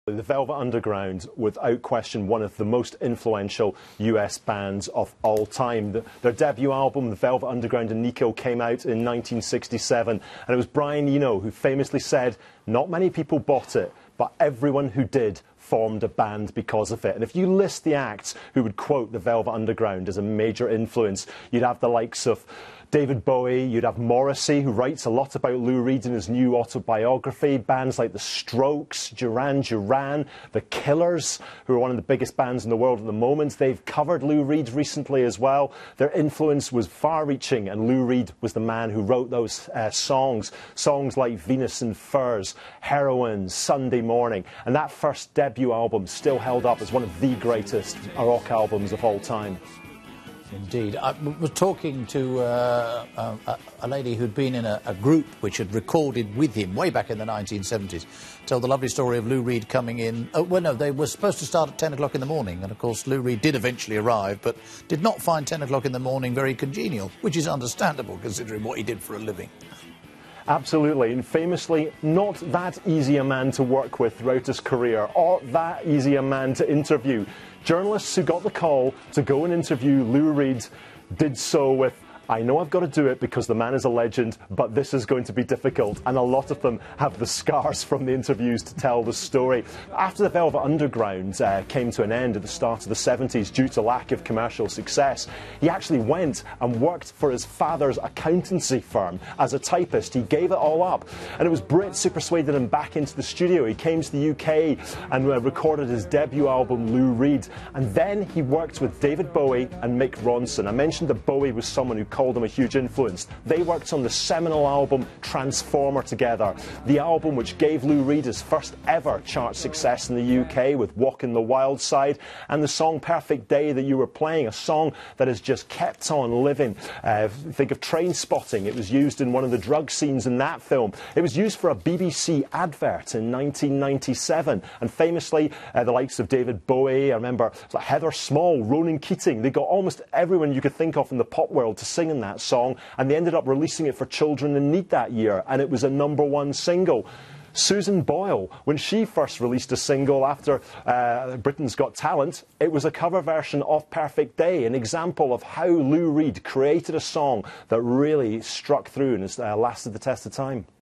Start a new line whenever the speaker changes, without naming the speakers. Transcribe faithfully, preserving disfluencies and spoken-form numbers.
The Velvet Underground, without question, one of the most influential U S bands of all time. The, their debut album, The Velvet Underground and Nico, came out in nineteen sixty-seven, and it was Brian Eno who famously said, "Not many people bought it, but everyone who did formed a band because of it." And if you list the acts who would quote The Velvet Underground as a major influence, you'd have the likes of David Bowie, you'd have Morrissey, who writes a lot about Lou Reed in his new autobiography, bands like The Strokes, Duran Duran, The Killers, who are one of the biggest bands in the world at the moment. They've covered Lou Reed recently as well. Their influence was far-reaching, and Lou Reed was the man who wrote those uh, songs. Songs like Venus and Furs, Heroin, Sunday Morning, and that first debut album still held up as one of the greatest rock albums of all time.
Indeed. I was talking to uh, a, a lady who'd been in a, a group which had recorded with him way back in the nineteen seventies. Tell the lovely story of Lou Reed coming in. Oh, well, no, they were supposed to start at ten o'clock in the morning, and of course Lou Reed did eventually arrive, but did not find ten o'clock in the morning very congenial, which is understandable considering what he did for a living.
Absolutely, and famously not that easy a man to work with throughout his career, or that easy a man to interview. Journalists who got the call to go and interview Lou Reed did so with, "I know I've got to do it because the man is a legend, but this is going to be difficult." And a lot of them have the scars from the interviews to tell the story. After the Velvet Underground uh, came to an end at the start of the seventies due to lack of commercial success, he actually went and worked for his father's accountancy firm as a typist. He gave it all up, and it was Brits who persuaded him back into the studio. He came to the U K and uh, recorded his debut album, Lou Reed, and then he worked with David Bowie and Mick Ronson. I mentioned that Bowie was someone who called him a huge influence. They worked on the seminal album Transformer together, the album which gave Lou Reed his first ever chart success in the U K with Walking the Wild Side, and the song Perfect Day that you were playing, a song that has just kept on living. Uh, think of Trainspotting. It was used in one of the drug scenes in that film. It was used for a B B C advert in nineteen ninety-seven, and famously uh, the likes of David Bowie, I remember like Heather Small, Ronan Keating, they got almost everyone you could think of in the pop world to sing in that song, and they ended up releasing it for Children in Need that year, and it was a number one single. Susan Boyle, when she first released a single after uh, Britain's Got Talent, it was a cover version of Perfect Day, an example of how Lou Reed created a song that really struck through and has uh, lasted the test of time.